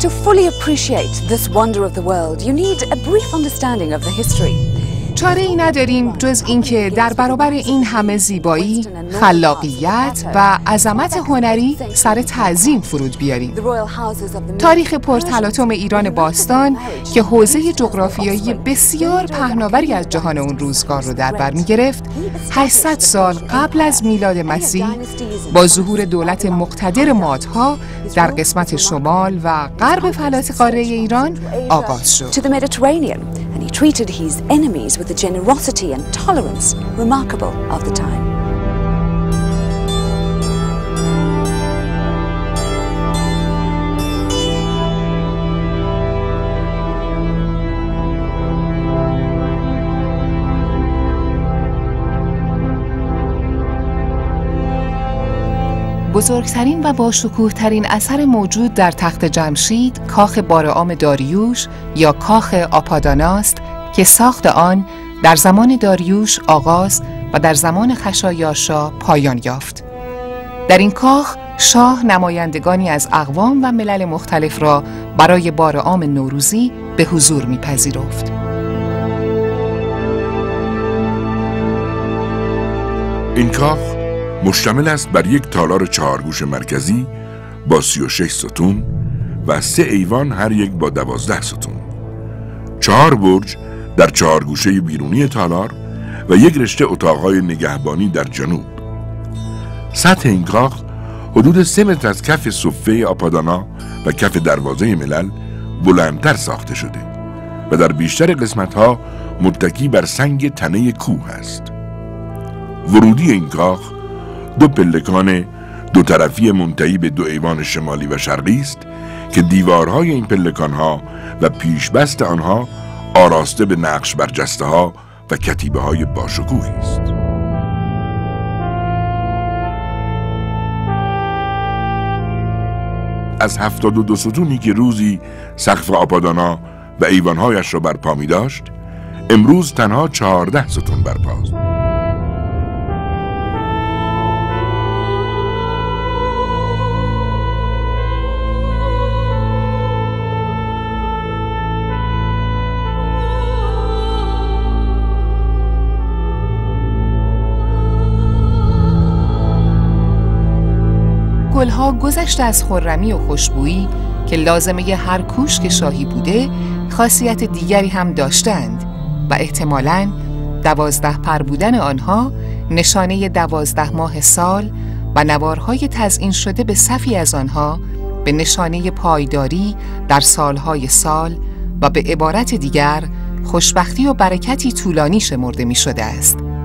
To fully appreciate this wonder of the world, you need a brief understanding of the history. چاره‌ای نداریم جز اینکه در برابر این همه زیبایی، خلاقیت و عظمت هنری سر تعظیم فرود بیاریم. تاریخ پرتلاطم ایران باستان که حوزه جغرافیایی بسیار پهناوری از جهان اون روزگار رو در بر می‌گرفت، 800 سال قبل از میلاد مسیح با ظهور دولت مقتدر مادها در قسمت شمال و غرب فلات قاره ایران آغاز شد. And he treated his enemies with the generosity and tolerance remarkable of the time. بزرگترین و باشکوه‌ترین اثر موجود در تخت جمشید کاخ بارعام داریوش یا کاخ آپاداناست که ساخت آن در زمان داریوش آغاز و در زمان خشایارشا پایان یافت. در این کاخ شاه نمایندگانی از اقوام و ملل مختلف را برای بارعام نوروزی به حضور می‌پذیرفت. این کاخ مشتمل است بر یک تالار 4 گوش مرکزی با 36 ستون و 3 ایوان هر یک با 12 ستون. 4 برج در 4 گوشه بیرونی تالار و یک رشته اتاقهای نگهبانی در جنوب. سطح این کاخ حدود 3 متر از کف صفه آپادانا و کف دروازه ملل بلندتر ساخته شده و در بیشتر قسمتها متکی بر سنگ تنه کوه است. ورودی این کاخ 2 پلکان دو طرفی منتهی به 2 ایوان شمالی و شرقی است که دیوارهای این پلکانها و پیشبست آنها آراسته به نقش برجسته ها و کتیبه های باشکوهی است. از 72 ستونی که روزی سقف آپادانا و ایوانهایش را برپا می داشت، امروز تنها 14 ستون برپاست. گلها گذشته از خرمی و خوشبویی که لازمه هر کوشک شاهی بوده، خاصیت دیگری هم داشتند و احتمالاً 12 پر بودن آنها نشانه 12 ماه سال و نوارهای تزیین شده به صفی از آنها به نشانه پایداری در سالهای و به عبارت دیگر خوشبختی و برکتی طولانی شمرده می شده است.